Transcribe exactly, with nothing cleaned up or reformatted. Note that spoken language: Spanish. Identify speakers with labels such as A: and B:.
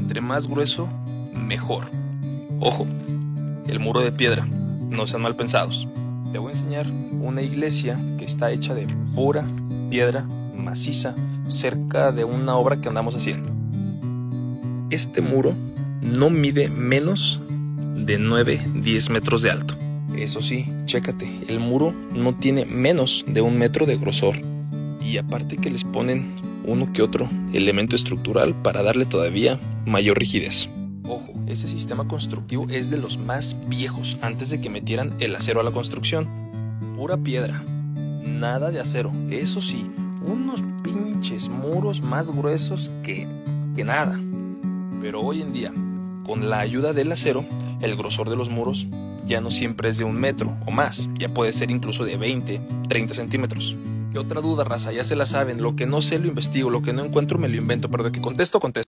A: entre más grueso, mejor. Ojo, el muro de piedra, no sean mal pensados. Te voy a enseñar una iglesia que está hecha de pura piedra maciza cerca de una obra que andamos haciendo. Este muro no mide menos de nueve a diez metros de alto. Eso sí, chécate, el muro no tiene menos de un metro de grosor. Y aparte que les ponen uno que otro elemento estructural para darle todavía mayor rigidez. Ojo, ese sistema constructivo es de los más viejos antes de que metieran el acero a la construcción. Pura piedra, nada de acero. Eso sí, unos pinches muros más gruesos que, que nada. Pero hoy en día, con la ayuda del acero, el grosor de los muros ya no siempre es de un metro o más, ya puede ser incluso de veinte, treinta centímetros. ¿Qué otra duda, raza? Ya se la saben, lo que no sé lo investigo, lo que no encuentro me lo invento, pero de que contesto, contesto.